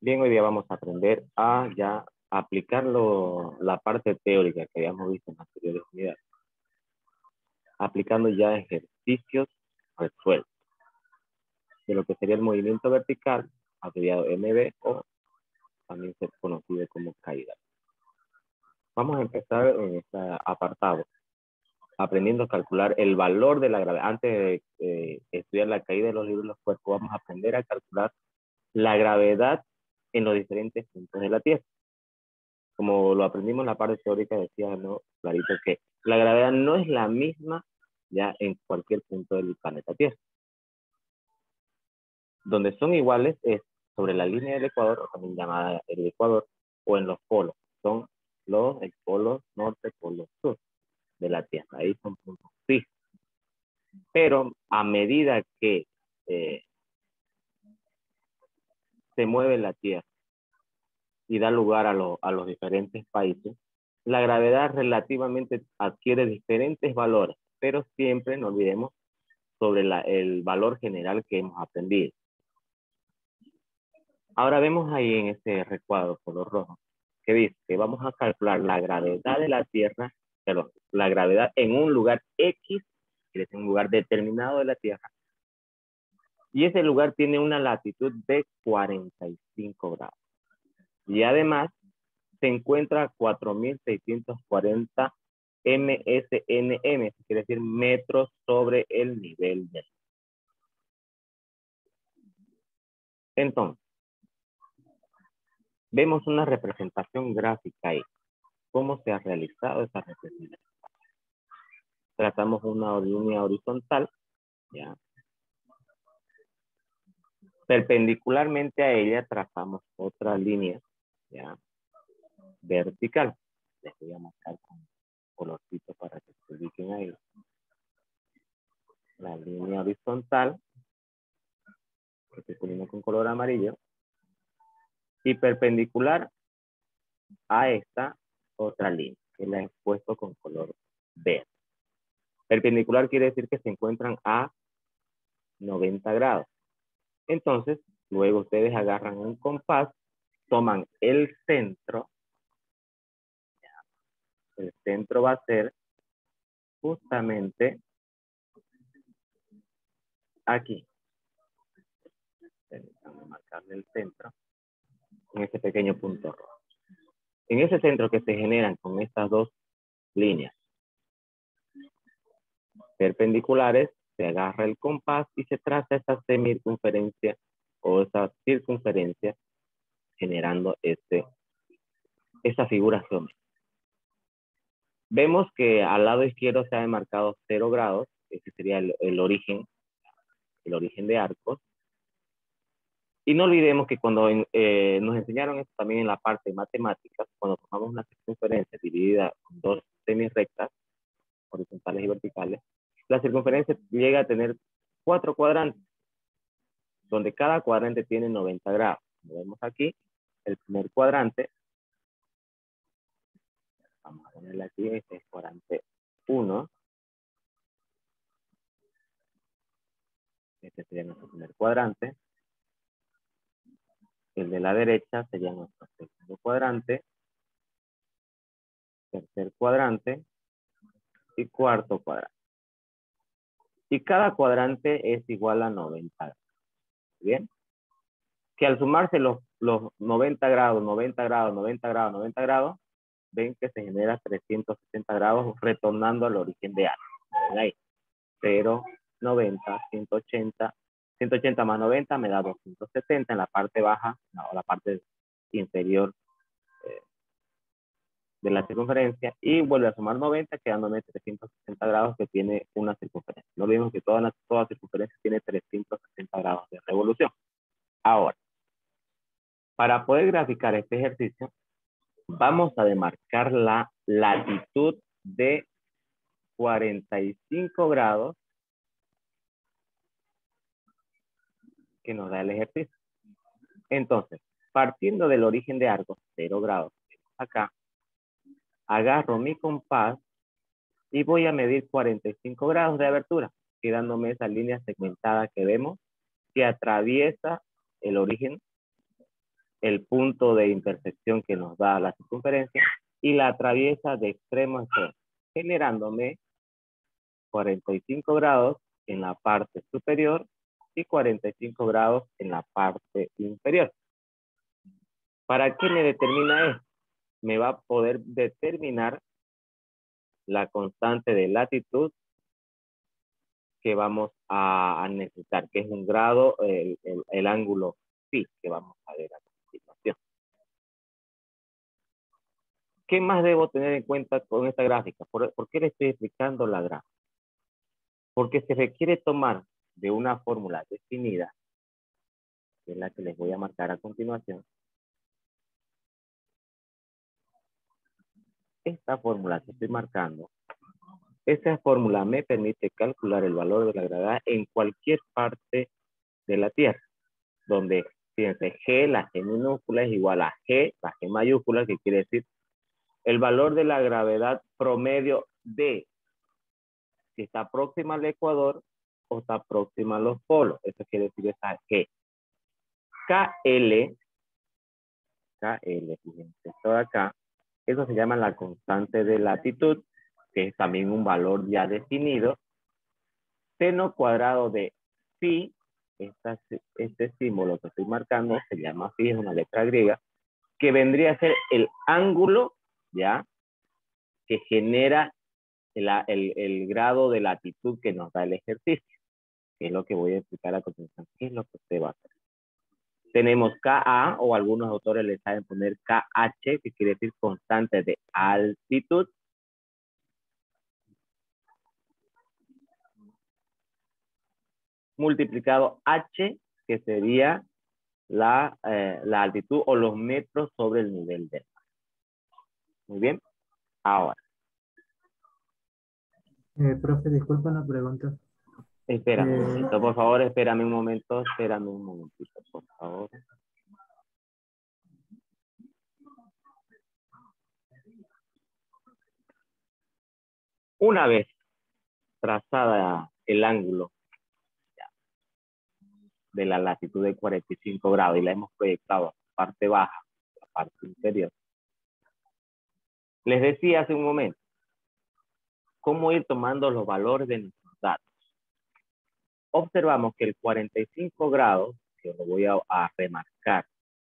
Bien, hoy día vamos a aprender a ya aplicar la parte teórica que habíamos visto en anteriores unidades, aplicando ya ejercicios resueltos de lo que sería el movimiento vertical, abreviado MV, o también ser conocido como caída. Vamos a empezar en este apartado, aprendiendo a calcular el valor de la gravedad. Antes de estudiar la caída de los libros de los cuerpos, vamos a aprender a calcular la gravedad en los diferentes puntos de la Tierra. Como lo aprendimos en la parte teórica, decía, ¿no? Clarito, que la gravedad no es la misma ya en cualquier punto del planeta Tierra. Donde son iguales es sobre la línea del Ecuador, o también llamada el Ecuador, o en los polos. Son el polo norte, polo sur de la Tierra. Ahí son puntos fijos. Pero a medida que se mueve la Tierra y da lugar a los diferentes países, la gravedad relativamente adquiere diferentes valores, pero siempre no olvidemos sobre el valor general que hemos aprendido. Ahora vemos ahí en este recuadro color rojo que dice que vamos a calcular la gravedad de la Tierra, perdón, la gravedad en un lugar X, que es un lugar determinado de la Tierra, y ese lugar tiene una latitud de 45 grados. Y además se encuentra a 4.640 MSNM, que quiere decir metros sobre el nivel del mar. Entonces, vemos una representación gráfica ahí. ¿Cómo se ha realizado esa representación? Trazamos una línea horizontal, ¿ya? Perpendicularmente a ella trazamos otra línea, ¿ya? Vertical. Les voy a marcar con colorcito para que se ubiquen ahí. La línea horizontal, que estoy poniendo con color amarillo, y perpendicular a esta otra línea, que la he puesto con color verde. Perpendicular quiere decir que se encuentran a 90 grados. Entonces, luego ustedes agarran un compás, toman el centro. El centro va a ser justamente aquí. Vamos a marcarle el centro en este pequeño punto rojo. En ese centro que se generan con estas dos líneas perpendiculares, se agarra el compás y se traza esa semicircunferencia o esa circunferencia generando esa figuración. Vemos que al lado izquierdo se ha marcado 0 grados, ese sería el origen de arcos. Y no olvidemos que cuando nos enseñaron esto también en la parte de matemáticas, cuando tomamos una circunferencia dividida en dos semirrectas, horizontales y verticales, la circunferencia llega a tener 4 cuadrantes, donde cada cuadrante tiene 90 grados. Como vemos aquí, el primer cuadrante, vamos a ponerle aquí, este es cuadrante 1. Este sería nuestro primer cuadrante. El de la derecha sería nuestro segundo cuadrante, tercer cuadrante y cuarto cuadrante. Y cada cuadrante es igual a 90 grados. ¿Bien? Que al sumarse los 90 grados, 90 grados, 90 grados, 90 grados, ven que se genera 360 grados retornando al origen de A. ¿Ven ahí? 0, 90, 180. 180 más 90 me da 270 en la parte baja, o la parte inferior de la circunferencia, y vuelve a sumar 90, quedándome 360 grados que tiene una circunferencia. No olvidemos que toda circunferencia tiene 360 grados de revolución. Ahora, para poder graficar este ejercicio, vamos a demarcar la latitud de 45 grados que nos da el ejercicio. Entonces, partiendo del origen de arco, 0 grados, acá, agarro mi compás y voy a medir 45 grados de abertura, quedándome esa línea segmentada que vemos que atraviesa el origen el punto de intersección que nos da la circunferencia y la atraviesa de extremo a extremo, generándome 45 grados en la parte superior y 45 grados en la parte inferior. ¿Para qué me determina esto? Me va a poder determinar la constante de latitud que vamos a necesitar, que es un grado, el ángulo phi que vamos a ver a continuación. ¿Qué más debo tener en cuenta con esta gráfica? ¿Por qué le estoy explicando la gráfica? Porque se requiere tomar de una fórmula definida, que es la que les voy a marcar a continuación. Esta fórmula que estoy marcando, esa fórmula me permite calcular el valor de la gravedad en cualquier parte de la Tierra, donde, fíjense, G, la G minúscula es igual a G, la G mayúscula, que quiere decir el valor de la gravedad promedio de si está próxima al ecuador o está próxima a los polos. Eso quiere decir esa G. KL, fíjense, esto de acá, eso se llama la constante de latitud, que es también un valor ya definido. Seno cuadrado de phi, este símbolo que estoy marcando se llama phi, es una letra griega, que vendría a ser el ángulo, ¿ya?, que genera el grado de latitud que nos da el ejercicio, que es lo que voy a explicar a continuación. ¿Qué es lo que usted va a hacer? Tenemos KA, o algunos autores le saben poner KH, que quiere decir constante de altitud. Multiplicado H, que sería la altitud o los metros sobre el nivel del mar. Muy bien. Ahora. Profe, disculpa una pregunta. Espérame un momentito, por favor, espérame un momentito, por favor. Una vez trazada el ángulo de la latitud de 45 grados y la hemos proyectado a la parte baja, a la parte inferior, les decía hace un momento cómo ir tomando los valores de nuestros datos. Observamos que el 45 grados, que lo voy a remarcar,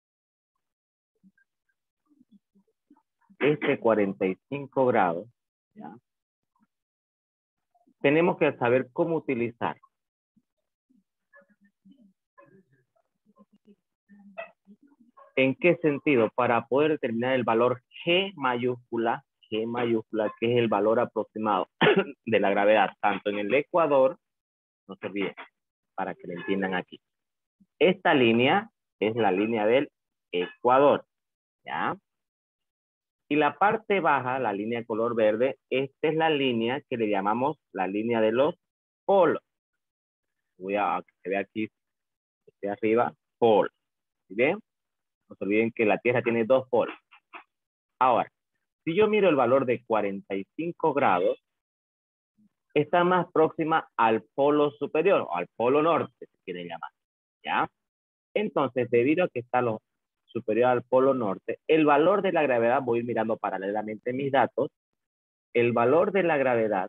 este 45 grados, ¿ya?, tenemos que saber cómo utilizar. ¿En qué sentido? Para poder determinar el valor G mayúscula, que es el valor aproximado de la gravedad, tanto en el ecuador, no se olviden, para que lo entiendan aquí. Esta línea es la línea del ecuador, ¿ya? Y la parte baja, la línea de color verde, esta es la línea que le llamamos la línea de los polos. Voy a que se vea aquí, este arriba, polos. ¿Sí ven? No se olviden que la Tierra tiene dos polos. Ahora, si yo miro el valor de 45 grados, está más próxima al polo superior, o al polo norte, si quieren llamar, ¿ya? Entonces, debido a que está lo superior al polo norte, el valor de la gravedad, voy a ir mirando paralelamente mis datos, el valor de la gravedad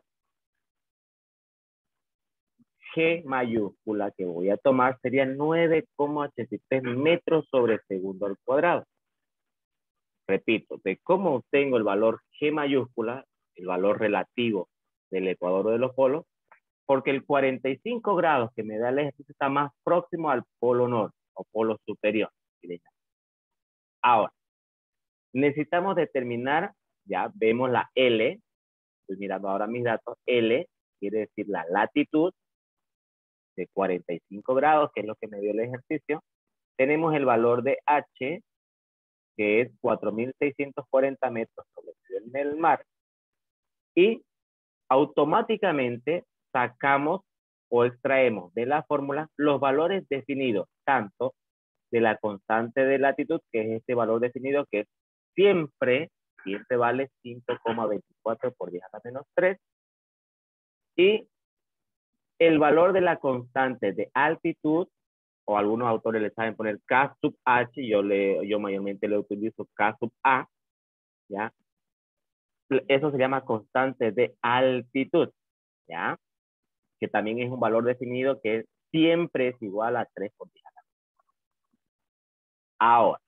G mayúscula que voy a tomar sería 9,83 metros sobre segundo al cuadrado. Repito, de cómo obtengo el valor G mayúscula, el valor relativo del ecuador o de los polos, porque el 45 grados que me da el ejercicio está más próximo al polo norte o polo superior. Ahora, necesitamos determinar, ya vemos la L, estoy mirando ahora mis datos, L quiere decir la latitud de 45 grados, que es lo que me dio el ejercicio. Tenemos el valor de H, que es 4.640 metros sobre el nivel del mar. Y automáticamente sacamos o extraemos de la fórmula los valores definidos, tanto de la constante de latitud, que es este valor definido, que es siempre vale 5,24 por 10 a la menos 3, y el valor de la constante de altitud, o algunos autores le saben poner K sub H, yo mayormente le utilizo K sub A, ¿ya? Eso se llama constante de altitud, ¿ya? Que también es un valor definido que siempre es igual a 3 por 10 a la menos. Ahora,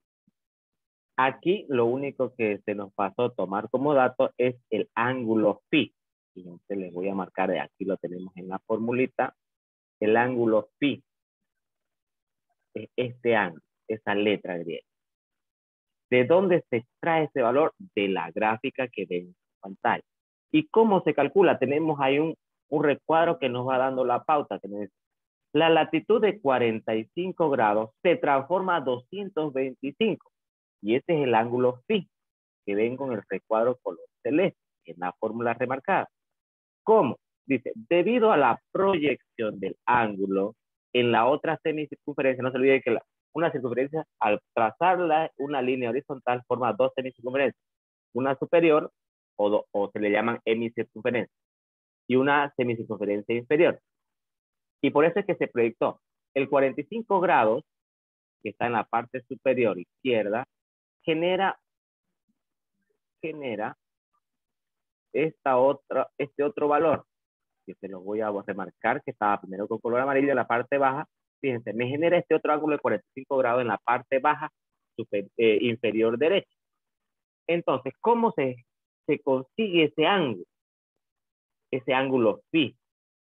aquí lo único que se nos pasó tomar como dato es el ángulo phi. Fíjense, les voy a marcar, aquí lo tenemos en la formulita. El ángulo phi es este ángulo, esa letra griega. ¿De dónde se extrae ese valor? De la gráfica que ven en pantalla. ¿Y cómo se calcula? Tenemos ahí un recuadro que nos va dando la pauta. Que nos dice, la latitud de 45 grados se transforma a 225. Y ese es el ángulo phi que ven con el recuadro color celeste, en la fórmula remarcada. ¿Cómo? Dice, debido a la proyección del ángulo en la otra semicircunferencia, no se olvide que una circunferencia, al trazarla una línea horizontal, forma dos semicircunferencias, una superior, o se le llaman hemicircunferencia, y una semicircunferencia inferior. Y por eso es que se proyectó el 45 grados, que está en la parte superior izquierda, genera este otro valor, que se los voy a remarcar, que estaba primero con color amarillo en la parte baja. Fíjense, me genera este otro ángulo de 45 grados en la parte baja inferior derecha. Entonces, ¿cómo se consigue ese ángulo? Ese ángulo phi.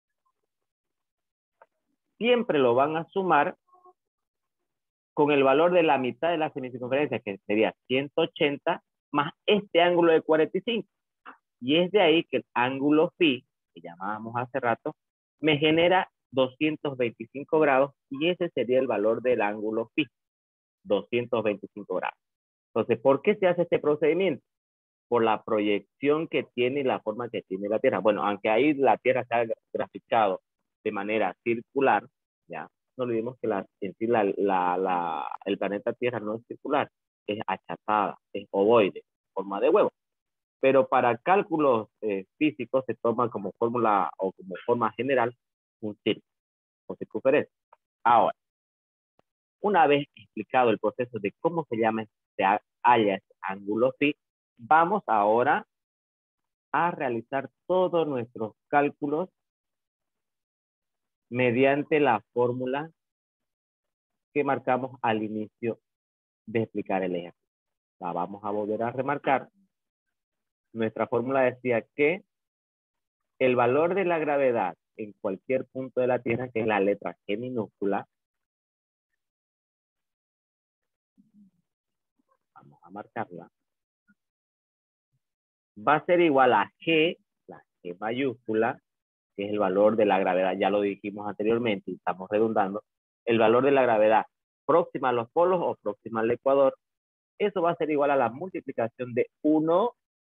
Siempre lo van a sumar con el valor de la mitad de la semicircunferencia, que sería 180, más este ángulo de 45. Y es de ahí que el ángulo phi, que llamábamos hace rato, me genera 225 grados, y ese sería el valor del ángulo phi, 225 grados. Entonces, ¿por qué se hace este procedimiento? Por la proyección que tiene y la forma que tiene la Tierra. Bueno, aunque ahí la Tierra se ha graficado de manera circular, ya, no olvidemos que en sí el planeta Tierra no es circular, es achatada, es ovoide, forma de huevo. Pero para cálculos físicos se toma como fórmula o como forma general un círculo o circunferencia. Ahora, una vez explicado el proceso de cómo se halla este ángulo phi, vamos ahora a realizar todos nuestros cálculos mediante la fórmula que marcamos al inicio de explicar el ejercicio. La vamos a volver a remarcar. Nuestra fórmula decía que el valor de la gravedad en cualquier punto de la Tierra, que es la letra G minúscula, vamos a marcarla, va a ser igual a G, la G mayúscula, que es el valor de la gravedad, ya lo dijimos anteriormente y estamos redundando, el valor de la gravedad próxima a los polos o próxima al ecuador, eso va a ser igual a la multiplicación de 1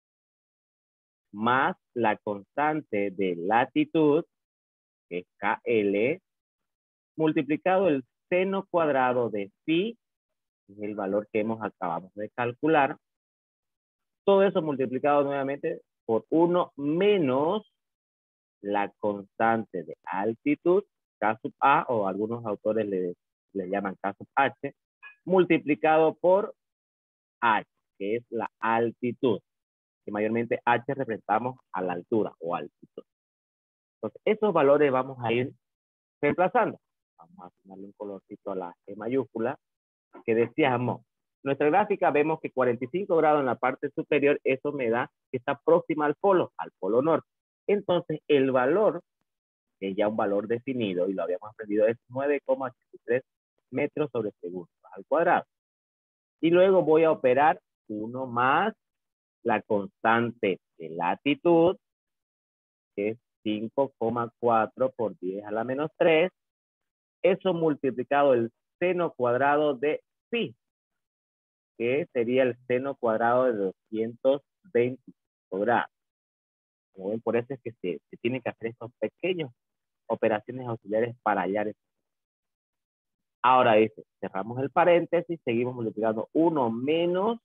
más la constante de latitud, que es KL, multiplicado el seno cuadrado de phi, que es el valor que acabamos de calcular. Todo eso multiplicado nuevamente por 1 menos la constante de altitud, K sub A, o algunos autores le llaman K sub H, multiplicado por H, que es la altitud, que mayormente H representamos a la altura o altitud. Entonces, esos valores vamos a ir reemplazando. Vamos a asignarle un colorcito a la G mayúscula, que decíamos, nuestra gráfica vemos que 45 grados en la parte superior, eso me da que está próxima al polo norte. Entonces, el valor, que es ya un valor definido, y lo habíamos aprendido, es 9,83 metros sobre segundo al cuadrado. Y luego voy a operar 1 más la constante de latitud, que es 5,4 por 10 a la menos 3. Eso multiplicado el seno cuadrado de phi, que sería el seno cuadrado de 225 grados. Como ven, por eso es que se tienen que hacer estas pequeñas operaciones auxiliares para hallar eso. Ahora dice, cerramos el paréntesis, seguimos multiplicando 1 menos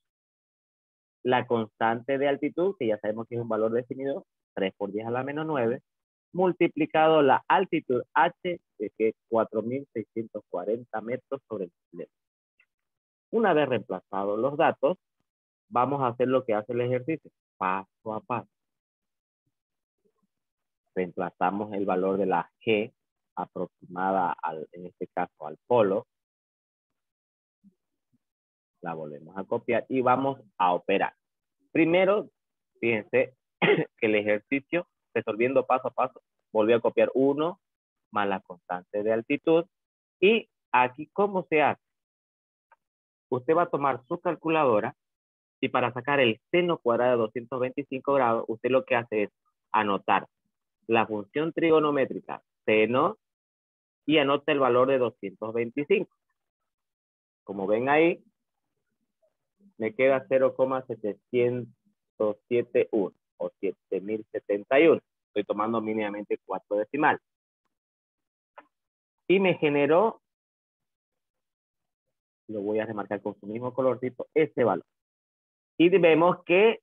la constante de altitud, que ya sabemos que es un valor definido, 3 por 10 a la menos 9, multiplicado la altitud h, de que es 4.640 metros sobre el cielo. Una vez reemplazados los datos, vamos a hacer lo que hace el ejercicio, paso a paso. Reemplazamos el valor de la G aproximada, en este caso, al polo. La volvemos a copiar y vamos a operar. Primero, fíjense que el ejercicio, resolviendo paso a paso, volvió a copiar 1 más la constante de altitud. Y aquí, ¿cómo se hace? Usted va a tomar su calculadora y para sacar el seno cuadrado de 225 grados, usted lo que hace es anotar la función trigonométrica seno y anota el valor de 225. Como ven ahí, me queda 0,771 o 7071. Estoy tomando mínimamente 4 decimales. Y me generó, lo voy a remarcar con su mismo colorcito, este valor. Y vemos que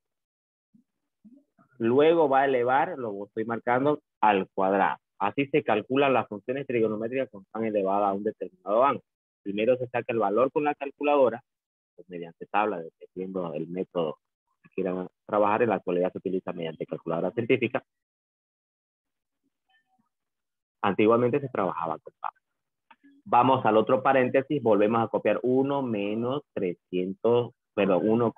luego va a elevar, lo estoy marcando, al cuadrado. Así se calculan las funciones trigonométricas cuando están elevadas a un determinado ángulo. Primero se saca el valor con la calculadora, pues mediante tabla, dependiendo del método que quieran trabajar. En la actualidad se utiliza mediante calculadora científica. Antiguamente se trabajaba con tabla. Vamos al otro paréntesis, volvemos a copiar 1 menos 300, perdón, 1,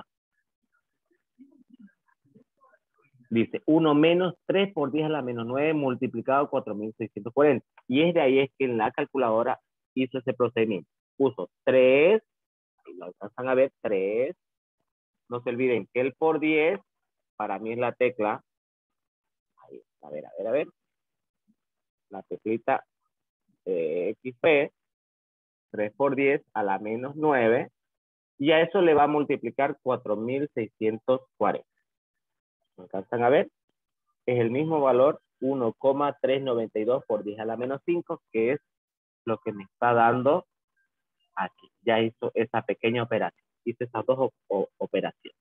dice 1 menos 3 por 10 a la menos 9 multiplicado 4.640. Y es de ahí es que en la calculadora hizo ese procedimiento. Puso 3, ahí lo alcanzan a ver, 3. No se olviden que el por 10 para mí es la tecla. Ahí, a ver. La teclita XP. 3 por 10 a la menos 9. Y a eso le va a multiplicar 4.640. ¿Me alcanzan a ver? Es el mismo valor, 1,392 por 10 a la menos 5, que es lo que me está dando aquí. Ya hizo esa pequeña operación. Hice esas dos operaciones.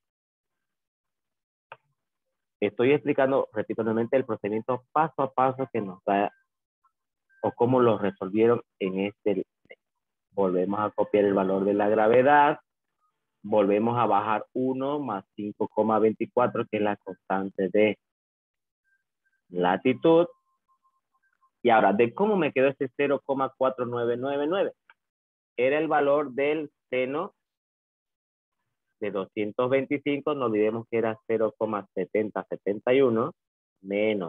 Estoy explicando, repito nuevamente, el procedimiento paso a paso que nos da o cómo lo resolvieron en este. Volvemos a copiar el valor de la gravedad. Volvemos a bajar 1 más 5,24, que es la constante de latitud. Y ahora, ¿de cómo me quedó este 0,4999? Era el valor del seno de 225. No olvidemos que era 0,7071 menos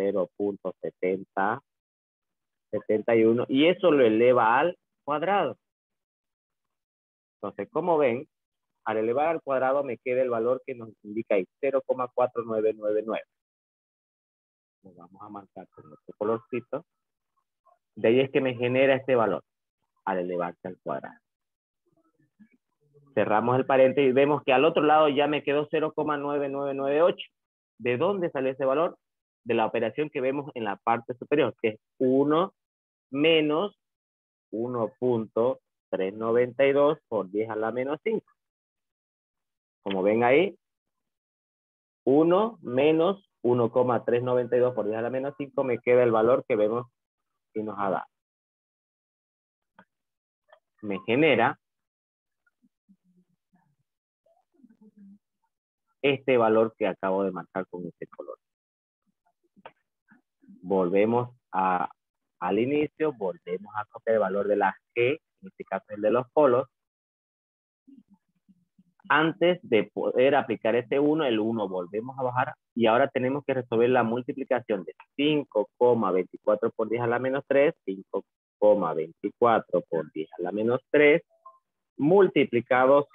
0,7071. Y eso lo eleva al cuadrado. Entonces, como ven, al elevar al cuadrado me queda el valor que nos indica ahí, 0,4999. Nos vamos a marcar con nuestro colorcito. De ahí es que me genera este valor al elevarse al cuadrado. Cerramos el paréntesis y vemos que al otro lado ya me quedó 0,9998. ¿De dónde sale ese valor? De la operación que vemos en la parte superior, que es 1 menos 1,392 por 10 a la menos 5. Como ven ahí, 1 menos 1,392 por 10 a la menos 5 me queda el valor que vemos que nos ha dado. Me genera este valor que acabo de marcar con este color. Volvemos al inicio, volvemos a copiar el valor de la G, en este caso el de los polos. Antes de poder aplicar este 1, el 1 volvemos a bajar y ahora tenemos que resolver la multiplicación de 5,24 por 10 a la menos 3, 5,24 por 10 a la menos 3, multiplicado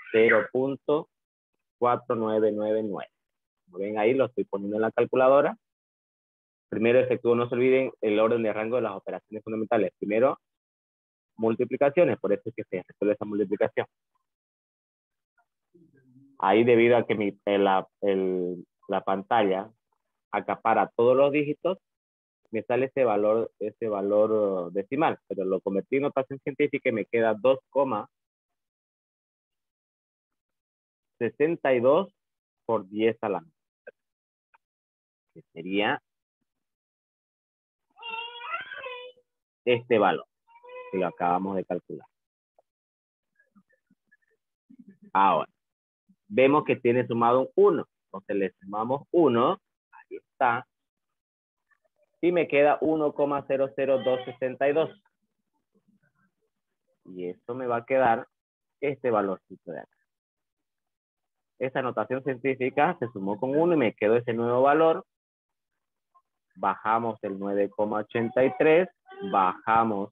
0,4999. Como ven ahí, lo estoy poniendo en la calculadora. Primero efectúo, no se olviden, el orden de rango de las operaciones fundamentales. Primero, multiplicaciones, por eso es que se resuelve esa multiplicación. Ahí, debido a que la pantalla acapara todos los dígitos, me sale ese valor decimal, pero lo convertí en notación científica y me queda 2,62 por 10 a la menos, que sería este valor, que lo acabamos de calcular. Ahora, vemos que tiene sumado un 1. Entonces le sumamos 1, ahí está, y me queda 1,00262. Y esto me va a quedar este valorcito de acá. Esta notación científica se sumó con 1 y me quedó ese nuevo valor. Bajamos el 9,83, bajamos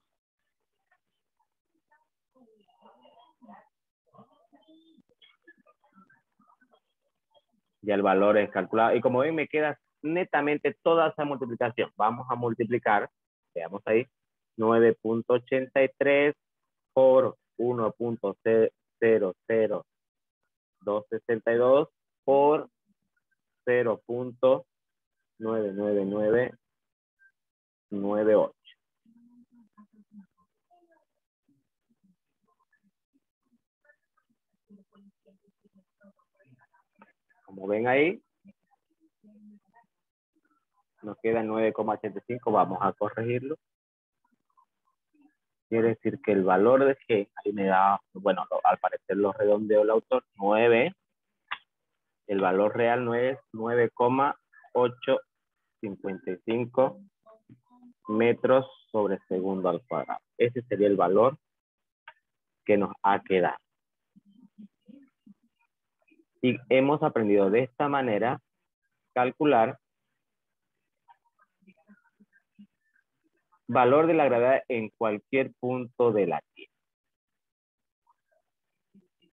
ya el valor es calculado. Y como ven, me queda netamente toda esa multiplicación. Vamos a multiplicar, veamos ahí, 9,83 por 1,00262 por 0,99998. Como ven ahí, nos queda 9,85. Vamos a corregirlo. Quiere decir que el valor de G, ahí me da, bueno, al parecer lo redondeó el autor, 9. El valor real no es 9,855 metros sobre segundo al cuadrado. Ese sería el valor que nos ha quedado. Y hemos aprendido de esta manera calcular valor de la gravedad en cualquier punto de la Tierra.